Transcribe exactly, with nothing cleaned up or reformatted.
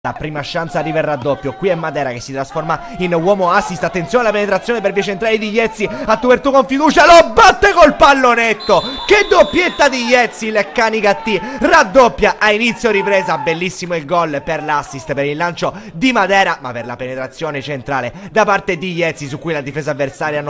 La prima chance arriva il raddoppio. Qui è Madera che si trasforma in uomo assist. Attenzione alla penetrazione per via centrale di Iezzi. A Tuvertù con fiducia, lo batte col pallonetto. Che doppietta di Iezzi, il Canicattì raddoppia a inizio ripresa. Bellissimo il gol per l'assist, per il lancio di Madera, ma per la penetrazione centrale da parte di Iezzi, su cui la difesa avversaria non